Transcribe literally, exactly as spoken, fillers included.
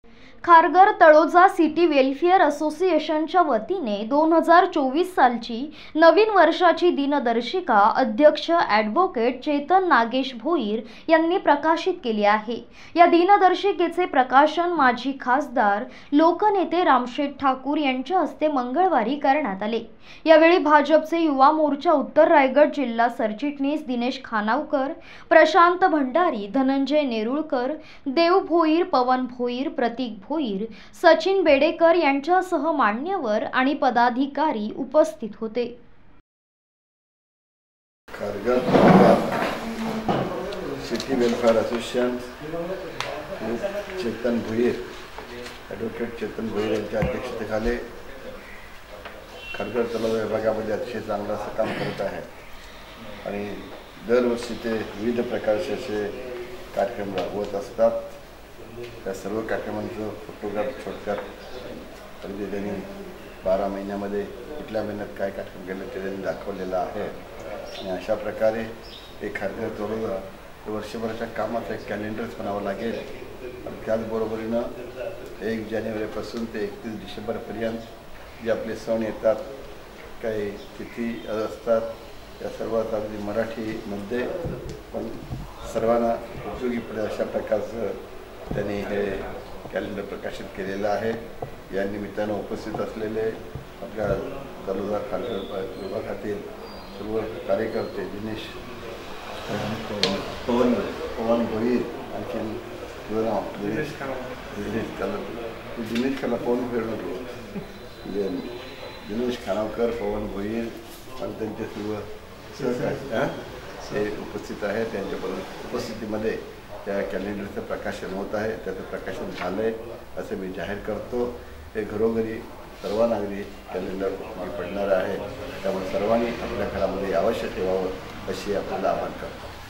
Kharghar Taloja city welfare असोसिएशनच्या वतीने दोन हजार चोवीस सालची नवीन वर्षाची दिनदर्शिका अध्यक्ष ॲडव्होकेट चेतन नागेश भोईर यांनी प्रकाशित केली आहे। या दिनदर्शिकेचे प्रकाशन माजी खासदार लोकनेते रामशेठ ठाकूर यांच्या हस्ते मंगळवारी करण्यात आले। यावेळी भाजपचे युवा मोर्चा उत्तर रायगड जिल्हा सरचिटणीस दिनेश खानावकर, प्रशांत भंडारी, धनंजय नेरुळकर, देव भोईर, पवन भोईर, प्रतीक भोईर, सचिन बेडेकर यांच्यासह मान्यवर आणि पदाधिकारी उपस्थित होते। Kharghar city welfare association Chetan Bhoir advocate Chetan Bhoir यांच्या अध्यक्षतेखाली खारघर तळोजा विभागामध्ये अतिशय चांगलं असं काम करत आहे आणि दरवर्षी ते विविध प्रकारचे असे कार्यक्रम राबवत असतात। त्या सर्व कार्यक्रमांचं फोटोग्राफ छोटक्यात तरी त्यांनी बारा महिन्यामध्ये कुठल्या महिन्यात काय कार्यक्रम केले ते त्यांनी दाखवलेला आहे आणि अशा प्रकारे एक खारघर तळोजा वर्षभराच्या कामाचं एक कॅलेंडरच बनावं लागेल आणि त्याचबरोबरीनं एक जानेवारीपासून ते एकतीस डिसेंबरपर्यंत जे आपले सण येतात, काही तिथी असतात, त्या सर्वात अगदी मराठीमध्ये पण सर्वांना उपयोगी पडेल अशा प्रकारचं त्यांनी हे कॅलेंडर प्रकाशित केलेलं आहे। या निमित्तानं उपस्थित असलेले आपल्या तळोजा खारघर विभागातील सर्व कार्यकर्ते दिनेश पवन पवन भोईर, आणखी दिनेश दिनेश कला दिनेश कला पवन भोईर दिनेश खानावकर, पवन भोईर आणि त्यांचे सर्व सहकारी हे उपस्थित आहेत। त्यांच्या उपस्थितीमध्ये त्या कॅलेंडरचं प्रकाशन होत आहे, त्याचं प्रकाशन झालं आहे असं मी जाहीर करतो। हे घरोघरी सर्वांना अगदी कॅलेंडर पडणार आहे, त्यामुळे सर्वांनी आपल्या घरामध्ये अवश्य ठेवावं अशी आपल्याला आवाहन करतो।